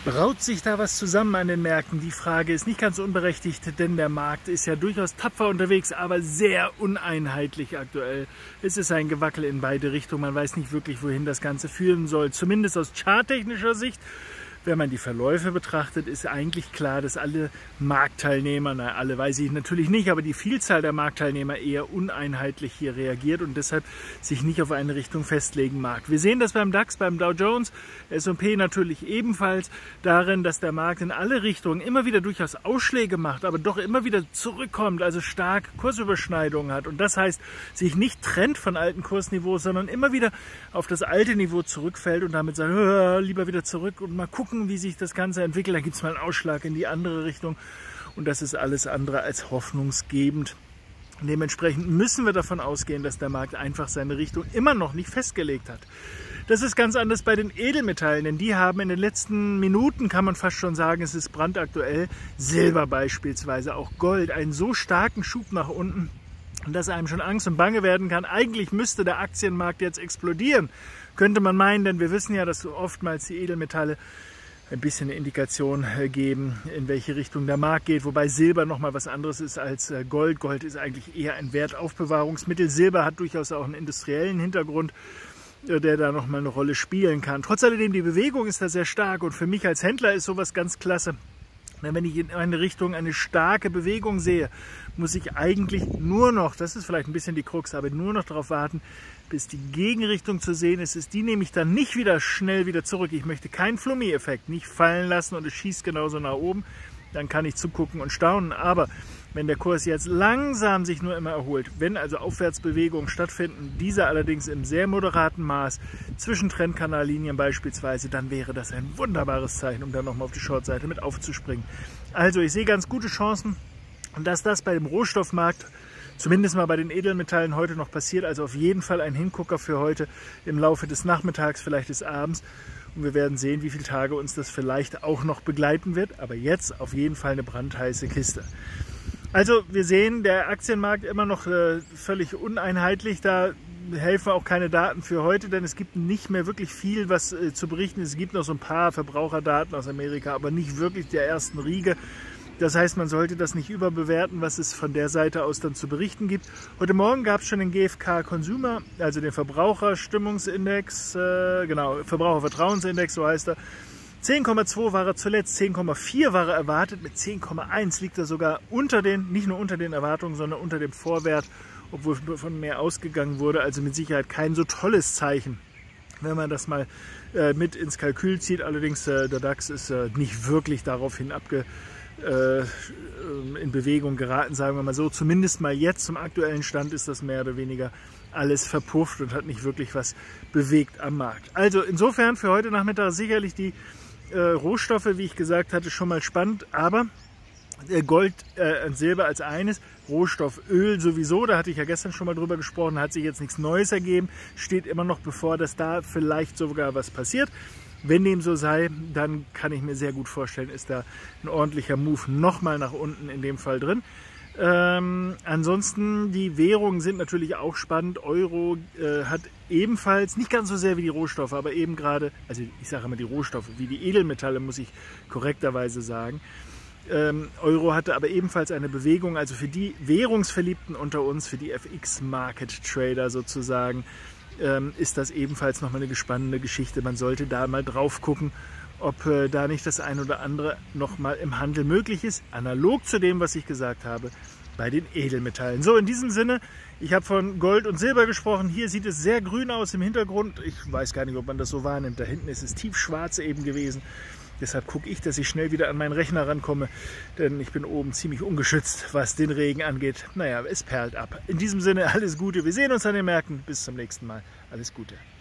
Braut sich da was zusammen an den Märkten? Die Frage ist nicht ganz unberechtigt, denn der Markt ist ja durchaus tapfer unterwegs, aber sehr uneinheitlich aktuell. Es ist ein Gewackel in beide Richtungen. Man weiß nicht wirklich, wohin das Ganze führen soll. Zumindest aus charttechnischer Sicht. Wenn man die Verläufe betrachtet, ist eigentlich klar, dass alle Marktteilnehmer, na alle weiß ich natürlich nicht, aber die Vielzahl der Marktteilnehmer eher uneinheitlich hier reagiert und deshalb sich nicht auf eine Richtung festlegen mag. Wir sehen das beim DAX, beim Dow Jones, S&P natürlich ebenfalls darin, dass der Markt in alle Richtungen immer wieder durchaus Ausschläge macht, aber doch immer wieder zurückkommt, also stark Kursüberschneidungen hat. Und das heißt, sich nicht trennt von alten Kursniveaus, sondern immer wieder auf das alte Niveau zurückfällt und damit sagt, lieber wieder zurück und mal gucken, wie sich das Ganze entwickelt. Da gibt es mal einen Ausschlag in die andere Richtung und das ist alles andere als hoffnungsgebend. Dementsprechend müssen wir davon ausgehen, dass der Markt einfach seine Richtung immer noch nicht festgelegt hat. Das ist ganz anders bei den Edelmetallen, denn die haben in den letzten Minuten, kann man fast schon sagen, es ist brandaktuell, Silber beispielsweise, auch Gold, einen so starken Schub nach unten, dass einem schon Angst und Bange werden kann. Eigentlich müsste der Aktienmarkt jetzt explodieren, könnte man meinen, denn wir wissen ja, dass oftmals die Edelmetalle ein bisschen eine Indikation geben, in welche Richtung der Markt geht, wobei Silber nochmal was anderes ist als Gold. Gold ist eigentlich eher ein Wertaufbewahrungsmittel. Silber hat durchaus auch einen industriellen Hintergrund, der da nochmal eine Rolle spielen kann. Trotz alledem, die Bewegung ist da sehr stark und für mich als Händler ist sowas ganz klasse. Wenn ich in eine Richtung eine starke Bewegung sehe, muss ich eigentlich nur noch, das ist vielleicht ein bisschen die Krux, aber nur noch darauf warten, bis die Gegenrichtung zu sehen ist. Die nehme ich dann nicht wieder schnell wieder zurück. Ich möchte keinen Flummi-Effekt, nicht fallen lassen und es schießt genauso nach oben. Dann kann ich zugucken und staunen. Aber wenn der Kurs jetzt langsam sich nur immer erholt, wenn also Aufwärtsbewegungen stattfinden, diese allerdings im sehr moderaten Maß zwischen Trendkanallinien beispielsweise, dann wäre das ein wunderbares Zeichen, um dann nochmal auf die Short-Seite mit aufzuspringen. Also ich sehe ganz gute Chancen, dass das bei dem Rohstoffmarkt, zumindest mal bei den Edelmetallen, heute noch passiert. Also auf jeden Fall ein Hingucker für heute im Laufe des Nachmittags, vielleicht des Abends. Und wir werden sehen, wie viele Tage uns das vielleicht auch noch begleiten wird. Aber jetzt auf jeden Fall eine brandheiße Kiste. Also wir sehen, der Aktienmarkt immer noch völlig uneinheitlich. Da helfen auch keine Daten für heute, denn es gibt nicht mehr wirklich viel, was zu berichten ist. Es gibt noch so ein paar Verbraucherdaten aus Amerika, aber nicht wirklich der ersten Riege. Das heißt, man sollte das nicht überbewerten, was es von der Seite aus dann zu berichten gibt. Heute Morgen gab es schon den GfK Consumer, also den Verbraucherstimmungsindex, genau, Verbrauchervertrauensindex, so heißt er. 10,2 war er zuletzt, 10,4 war er erwartet, mit 10,1 liegt er sogar unter den, nicht nur unter den Erwartungen, sondern unter dem Vorwert, obwohl von mehr ausgegangen wurde. Also mit Sicherheit kein so tolles Zeichen, wenn man das mal mit ins Kalkül zieht. Allerdings der DAX ist nicht wirklich daraufhin in Bewegung geraten, sagen wir mal so. Zumindest mal jetzt zum aktuellen Stand ist das mehr oder weniger alles verpufft und hat nicht wirklich was bewegt am Markt. Also insofern für heute Nachmittag sicherlich die Rohstoffe, wie ich gesagt hatte, schon mal spannend, aber Gold und Silber als eines, Rohstoff Öl sowieso, da hatte ich ja gestern schon mal drüber gesprochen, hat sich jetzt nichts Neues ergeben, steht immer noch bevor, dass da vielleicht sogar was passiert. Wenn dem so sei, dann kann ich mir sehr gut vorstellen, ist da ein ordentlicher Move nochmal nach unten in dem Fall drin. Ansonsten, die Währungen sind natürlich auch spannend. Euro hat ebenfalls, nicht ganz so sehr wie die Rohstoffe, aber eben gerade, also ich sage immer die Rohstoffe, wie die Edelmetalle, muss ich korrekterweise sagen. Euro hatte aber ebenfalls eine Bewegung, also für die Währungsverliebten unter uns, für die FX-Market-Trader sozusagen, ist das ebenfalls nochmal eine spannende Geschichte. Man sollte da mal drauf gucken, ob da nicht das ein oder andere nochmal im Handel möglich ist, analog zu dem, was ich gesagt habe, bei den Edelmetallen. So, in diesem Sinne, ich habe von Gold und Silber gesprochen. Hier sieht es sehr grün aus im Hintergrund. Ich weiß gar nicht, ob man das so wahrnimmt. Da hinten ist es tiefschwarz eben gewesen. Deshalb gucke ich, dass ich schnell wieder an meinen Rechner rankomme, denn ich bin oben ziemlich ungeschützt, was den Regen angeht. Naja, es perlt ab. In diesem Sinne, alles Gute. Wir sehen uns an den Märkten. Bis zum nächsten Mal. Alles Gute.